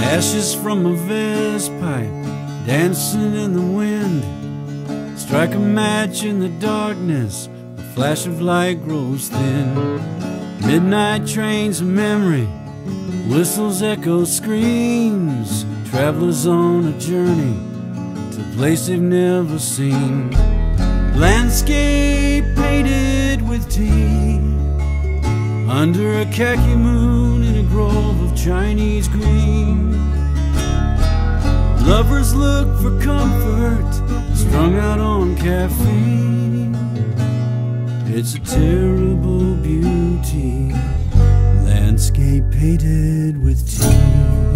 Ashes from a vest pipe dancing in the wind. Strike a match in the darkness, a flash of light grows thin. Midnight trains of memory, whistles, echo, screams. Travelers on a journey to a place they've never seen. Landscape painted with tea, under a khaki moon in a grove of Chinese green. Lovers look for comfort, strung out on caffeine. It's a terrible beauty, landscape painted with tea.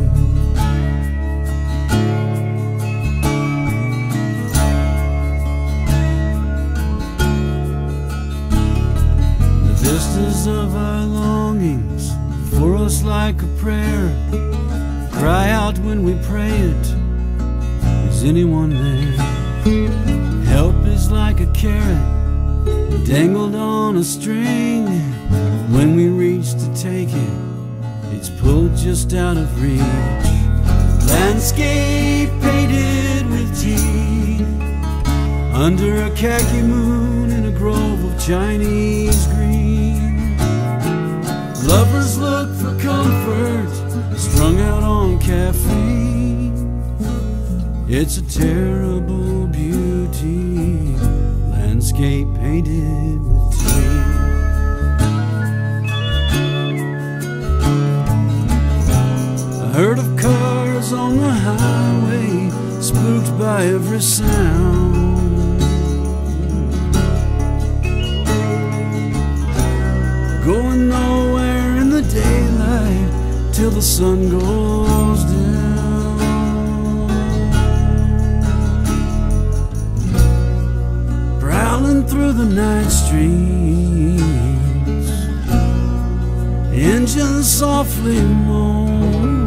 The vistas of our longings for us like a prayer, cry out when we pray it. Is anyone there? Help is like a carrot dangled on a string. When we reach to take it, it's pulled just out of reach. Landscape painted with tea, under a khaki moon in a grove of Chinese green. Lovers look for comfort, strung out on caffeine. It's a terrible beauty, landscape painted with tea. A herd of cars on the highway, spooked by every sound, going nowhere in the daylight till the sun goes down. Through the night streets, engines softly moan.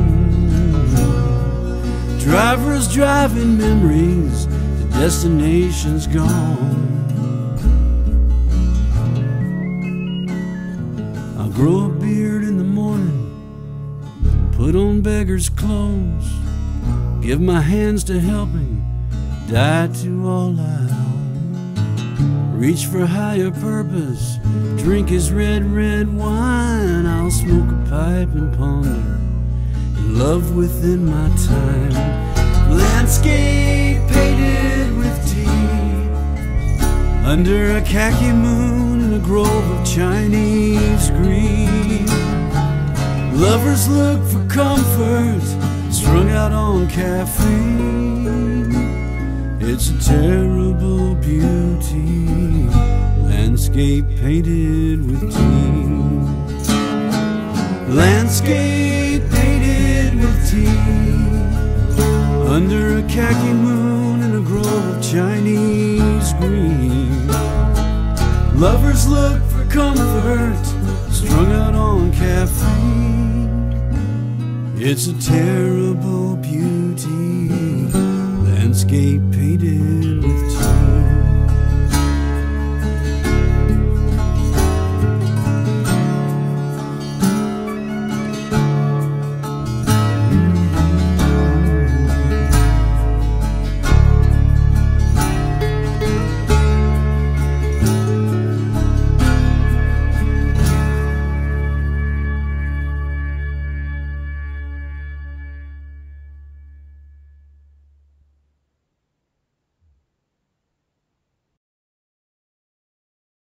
Drivers driving memories to destinations gone. I'll grow a beard in the morning, put on beggar's clothes, give my hands to helping, die to all I own. Reach for higher purpose, drink his red, red wine. I'll smoke a pipe and ponder, and love within my time. Landscape painted with tea, under a khaki moon in a grove of Chinese green. Lovers look for comfort, strung out on caffeine. It's a terrible beauty, landscape painted with tea. Landscape painted with tea, under a khaki moon in a grove of Chinese green. Lovers look for comfort, strung out on caffeine. It's a terrible beauty, landscape painted